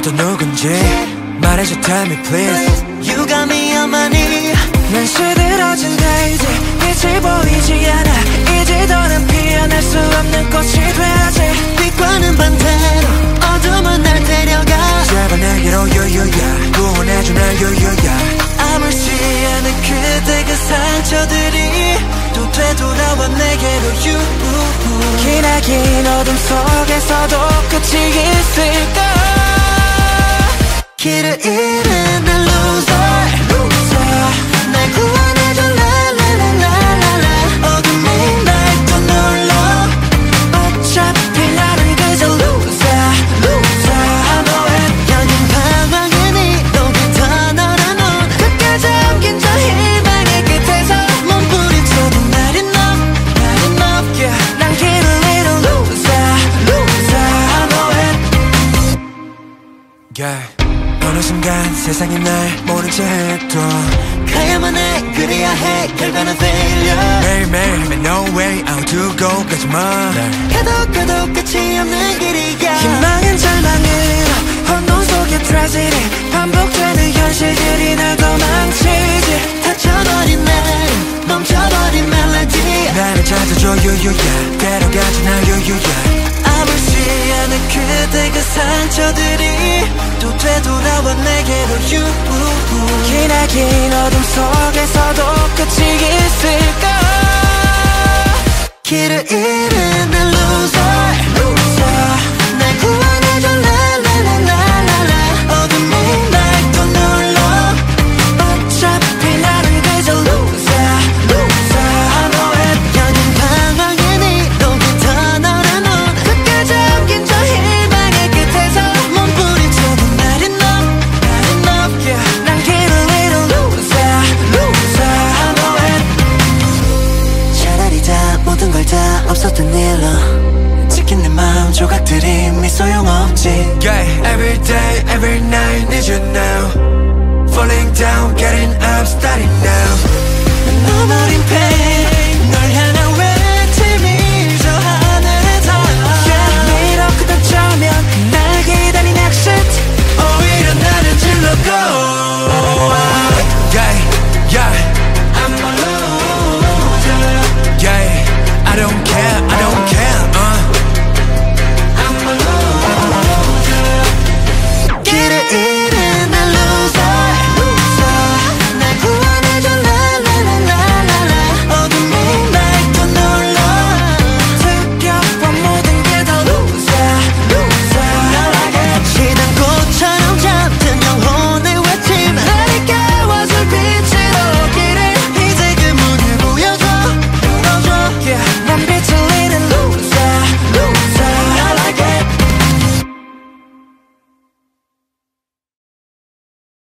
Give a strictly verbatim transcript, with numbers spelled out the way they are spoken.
또 누군지 말해줘 tell me please. You got me on my knee. 난 시들어진 daisy 빛이 보이지 않아. 이제 더는 피어날 수 없는 꽃이 되어야지. 빛과는 반대로 어둠은 날 데려가. 제발 내게로 유유야 구원해줘 날 유유야. 아물지 않은 그때 그 상처들이 또 되돌아와 내게로 you. 기나긴 어둠 속에서도 끝이 있을까. 길을 잃은 날 loser, loser. 날 구원해줘 la la la la la la. 어둠이 날 또 눌러. 어차피 나는 그저 loser, loser. I know it. 여긴 방황의 네 너부터 너라는 끝까지 엉킨 저 희망의 끝에서 몸부림쳐도 not enough, not enough. Yeah. 난 길을 잃은 loser, loser. I know it. Yeah. 어느 순간 세상이 날 모른 채 해도 가야만 해 그래야 해 결과는 failure. 매일매일 no way out to go 까지만 가도 가도 끝이 없는 길이야. 희망은 절망으로 혼돈 속의 tragedy. 반복되는 현실들이 날 도망치지. 다쳐버린 날 멈춰버린 멜로디. 나를 찾아줘 유유야 데려가지 날 유유야. 아물지 않은 그때 그 상처들이 또 되돌아와 내게로 you. 기나긴 어둠 속에서도 끝이 있을까. 길을 잃은 날 loser, loser. 날 구원해줘 la la la la la la. 어둠이 날 또 눌러. 어차피 나는 그저 loser, loser. I know it. 여긴 방황의 네 너부터 너라는 끝까지 엉킨 저 희망의 끝에서 몸부림쳐도 not enough, not enough. Yeah. 난 길을 잃은 loser, loser. I know it. 차라리 다 모든 걸 다 없었던 일로 지킨 내 마음 조각들이 미 소용없지. Yeah. Every day, every night need you now. Falling down, getting up, starting now. 너버린 펜